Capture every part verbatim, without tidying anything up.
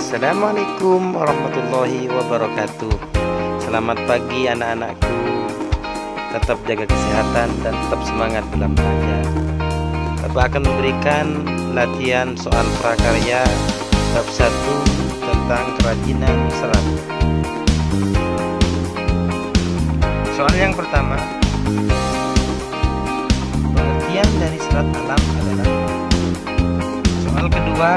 Assalamualaikum warahmatullahi wabarakatuh. Selamat pagi anak-anakku. Tetap jaga kesehatan dan tetap semangat dalam belajar. Bapak akan memberikan latihan soal prakarya bab satu tentang kerajinan serat. Soal yang pertama, pengertian dari serat alam adalah. Soal kedua,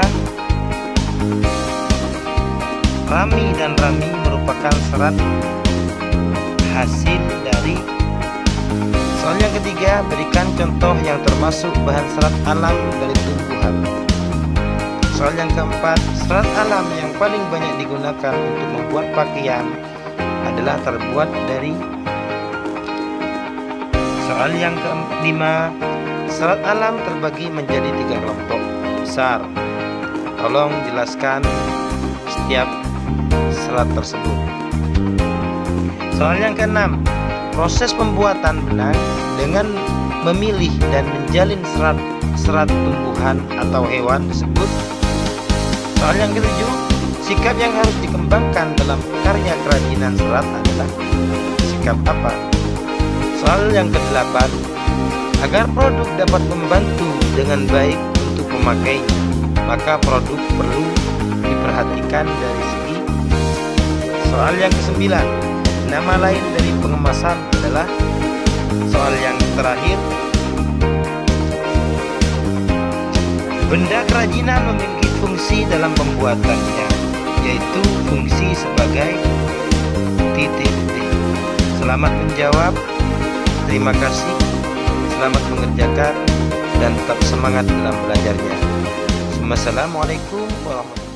rami dan rami merupakan serat hasil dari. Soal yang ketiga, berikan contoh yang termasuk bahan serat alam dari tumbuhan. Soal yang keempat, serat alam yang paling banyak digunakan untuk membuat pakaian adalah terbuat dari. Soal yang kelima, serat alam terbagi menjadi tiga kelompok besar. Tolong jelaskan setiap serat tersebut. Soal yang keenam, proses pembuatan benang dengan memilih dan menjalin serat-serat tumbuhan atau hewan tersebut. Soal yang ketujuh, sikap yang harus dikembangkan dalam karya kerajinan serat adalah sikap apa? Soal yang kedelapan, agar produk dapat membantu dengan baik untuk memakainya, maka produk perlu diperhatikan dari segi. Soal yang kesembilan, nama lain dari pengemasan adalah. Soal yang terakhir, benda kerajinan memiliki fungsi dalam pembuatannya, yaitu fungsi sebagai titik-titik. Selamat menjawab. Terima kasih. Selamat mengerjakan dan tetap semangat dalam belajarnya. Wassalamualaikum warahmatullahi wabarakatuh.